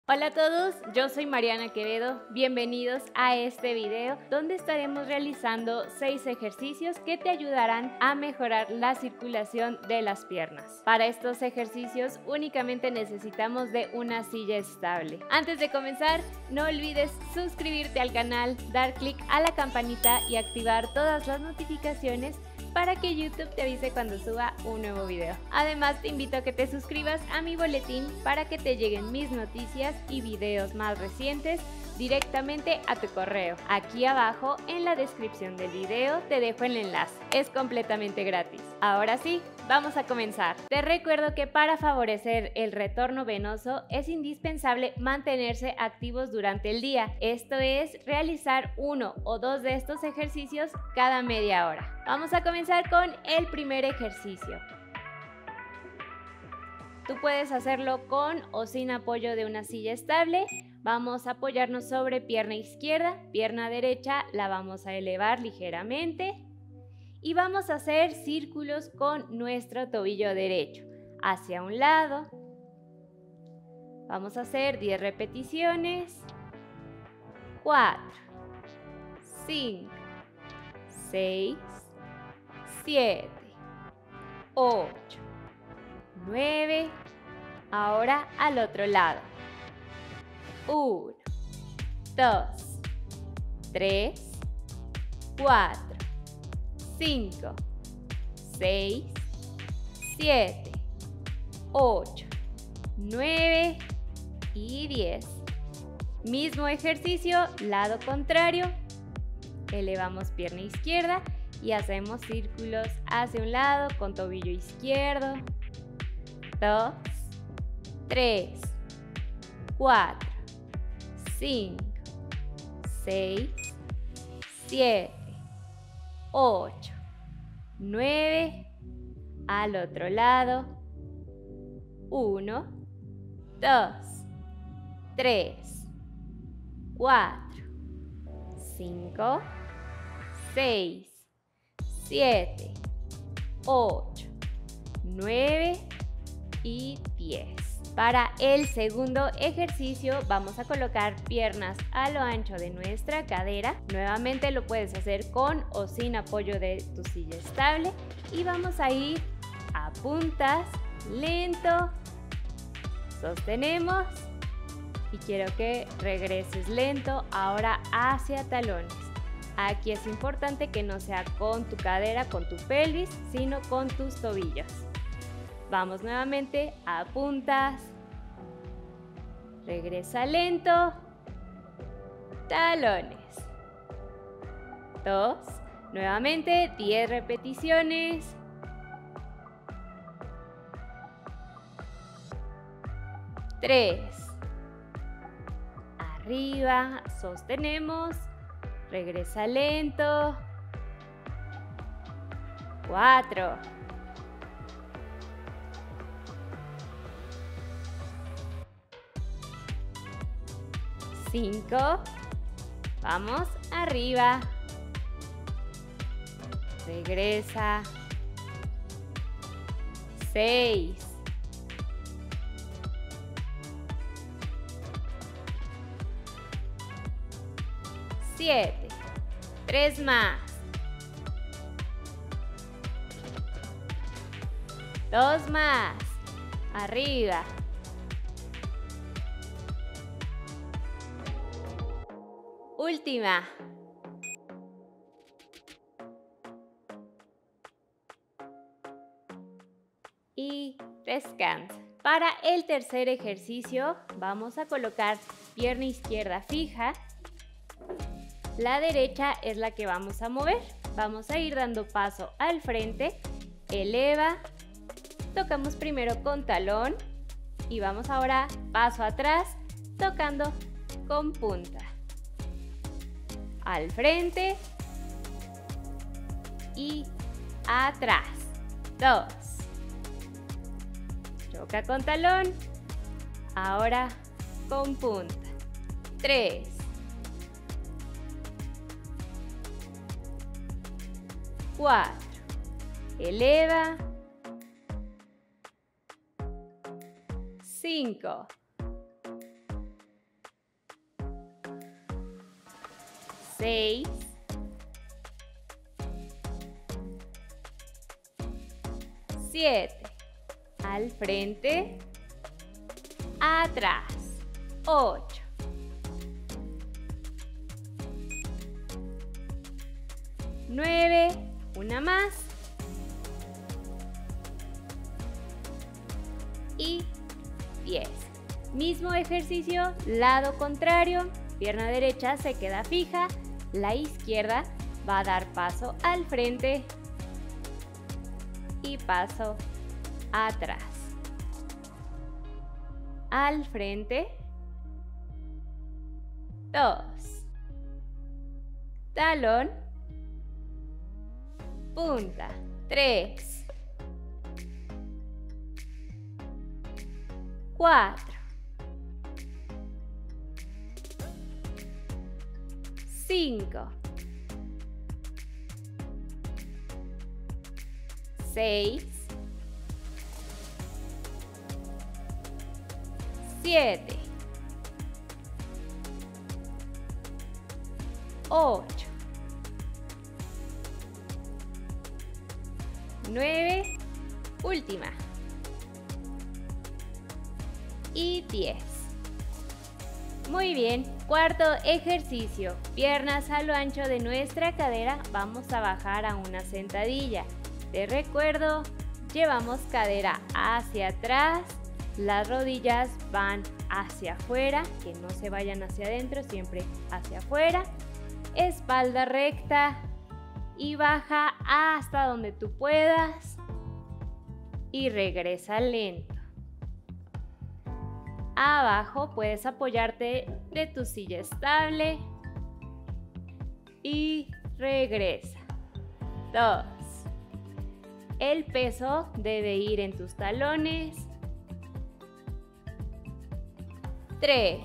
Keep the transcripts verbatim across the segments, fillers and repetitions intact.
Hola a todos, yo soy Mariana Quevedo, bienvenidos a este video donde estaremos realizando seis ejercicios que te ayudarán a mejorar la circulación de las piernas. Para estos ejercicios únicamente necesitamos de una silla estable. Antes de comenzar, no olvides suscribirte al canal, dar clic a la campanita y activar todas las notificaciones para que YouTube te avise cuando suba un nuevo video. Además, te invito a que te suscribas a mi boletín para que te lleguen mis noticias y videos más recientes directamente a tu correo. Aquí abajo en la descripción del video te dejo el enlace. Es completamente gratis. Ahora sí, vamos a comenzar. Te recuerdo que para favorecer el retorno venoso es indispensable mantenerse activos durante el día. Esto es realizar uno o dos de estos ejercicios cada media hora. Vamos a comenzar con el primer ejercicio. Tú puedes hacerlo con o sin apoyo de una silla estable. Vamos a apoyarnos sobre pierna izquierda, pierna derecha la vamos a elevar ligeramente y vamos a hacer círculos con nuestro tobillo derecho hacia un lado. Vamos a hacer diez repeticiones. cuatro, cinco, seis, siete, ocho, nueve. Ahora al otro lado. uno, dos, tres, cuatro, cinco, seis, siete, ocho, nueve y diez. Mismo ejercicio, lado contrario. Elevamos pierna izquierda y hacemos círculos hacia un lado con tobillo izquierdo. dos, tres, cuatro, cinco, seis, siete, ocho, nueve. Al otro lado. uno, dos, tres, cuatro, cinco, seis, siete, ocho, nueve y diez. Para el segundo ejercicio vamos a colocar piernas a lo ancho de nuestra cadera. Nuevamente lo puedes hacer con o sin apoyo de tu silla estable y vamos a ir a puntas, lento, sostenemos y quiero que regreses lento ahora hacia talones. Aquí es importante que no sea con tu cadera, con tu pelvis, sino con tus tobillos. Vamos nuevamente a puntas, regresa lento, talones. dos, nuevamente diez repeticiones. tres, arriba, sostenemos, regresa lento. cuatro, cinco, vamos arriba, regresa, seis, siete, tres más, dos más, arriba, última. Y descansa. Para el tercer ejercicio vamos a colocar pierna izquierda fija. La derecha es la que vamos a mover. Vamos a ir dando paso al frente. Eleva. Tocamos primero con talón. Y vamos ahora paso atrás, tocando con punta. Al frente y atrás. dos. Toca con talón. Ahora con punta. tres. cuatro. Eleva. cinco. seis, siete, al frente, atrás, ocho, nueve, una más y diez. Mismo ejercicio, lado contrario, pierna derecha se queda fija, la izquierda va a dar paso al frente y paso atrás. Al frente, dos, talón, punta, tres, cuatro, cinco, seis, siete, ocho, nueve, última, y diez. Muy bien, cuarto ejercicio, piernas a lo ancho de nuestra cadera, vamos a bajar a una sentadilla. Te recuerdo, llevamos cadera hacia atrás, las rodillas van hacia afuera, que no se vayan hacia adentro, siempre hacia afuera, espalda recta y baja hasta donde tú puedas y regresa lento. Abajo puedes apoyarte de tu silla estable y regresa. Dos. El peso debe ir en tus talones. Tres.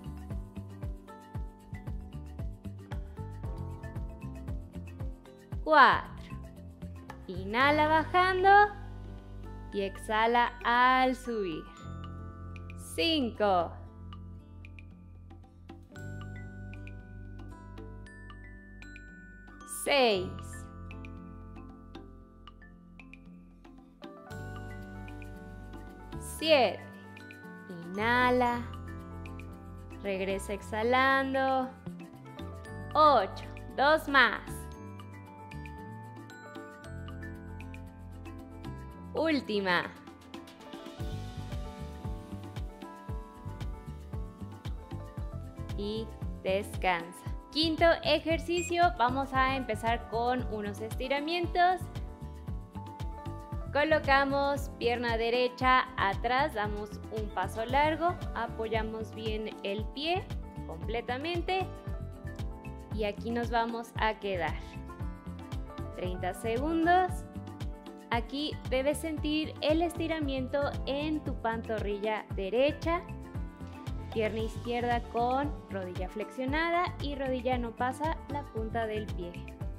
Cuatro. Inhala bajando y exhala al subir. Cinco. Seis. Siete. Inhala. Regresa exhalando. Ocho. Dos más. Última. Y descansa. Quinto ejercicio, vamos a empezar con unos estiramientos. Colocamos pierna derecha atrás, damos un paso largo, apoyamos bien el pie completamente y aquí nos vamos a quedar. treinta segundos. Aquí debes sentir el estiramiento en tu pantorrilla derecha. Pierna izquierda con rodilla flexionada y rodilla no pasa la punta del pie.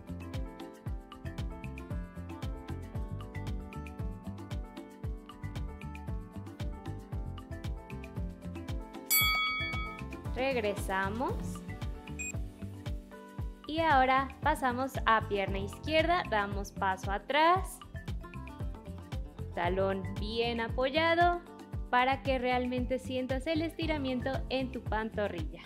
Regresamos. Y ahora pasamos a pierna izquierda, damos paso atrás. Talón bien apoyado, para que realmente sientas el estiramiento en tu pantorrilla.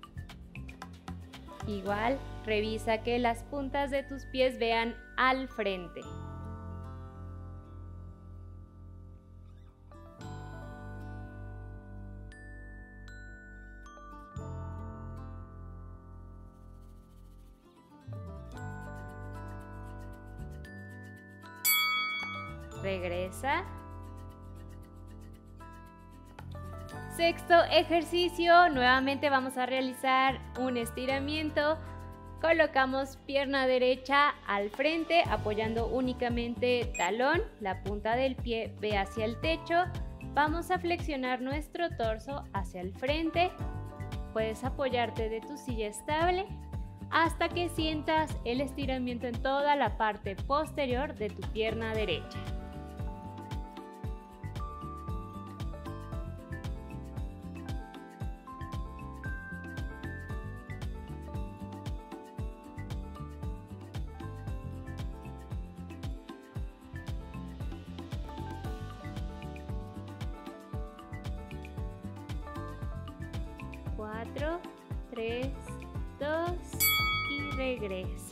Igual, revisa que las puntas de tus pies vean al frente. Regresa. Sexto ejercicio, nuevamente vamos a realizar un estiramiento. Colocamos pierna derecha al frente, apoyando únicamente talón, la punta del pie ve hacia el techo. Vamos a flexionar nuestro torso hacia el frente. Puedes apoyarte de tu silla estable hasta que sientas el estiramiento en toda la parte posterior de tu pierna derecha. cuatro, tres, dos y regresa.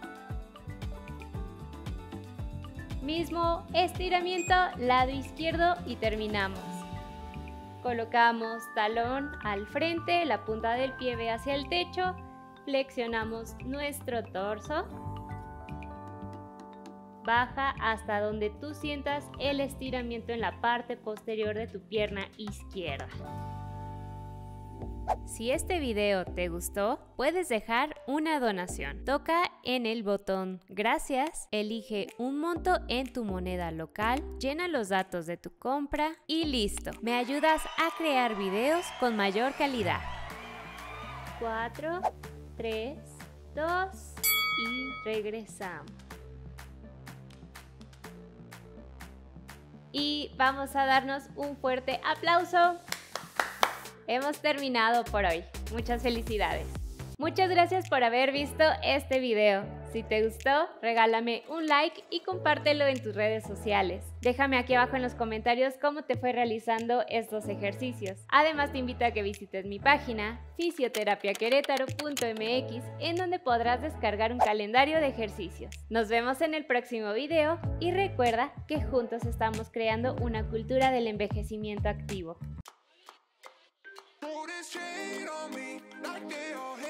Mismo estiramiento, lado izquierdo y terminamos. Colocamos talón al frente, la punta del pie ve hacia el techo, flexionamos nuestro torso, baja hasta donde tú sientas el estiramiento en la parte posterior de tu pierna izquierda. Si este video te gustó, puedes dejar una donación. Toca en el botón Gracias, elige un monto en tu moneda local, llena los datos de tu compra y listo. Me ayudas a crear videos con mayor calidad. cuatro, tres, dos y regresamos. Y vamos a darnos un fuerte aplauso. Hemos terminado por hoy. Muchas felicidades. Muchas gracias por haber visto este video. Si te gustó, regálame un like y compártelo en tus redes sociales. Déjame aquí abajo en los comentarios cómo te fue realizando estos ejercicios. Además, te invito a que visites mi página fisioterapia querétaro punto m x, en donde podrás descargar un calendario de ejercicios. Nos vemos en el próximo video y recuerda que juntos estamos creando una cultura del envejecimiento activo. Hold it straight on me, like they all hate.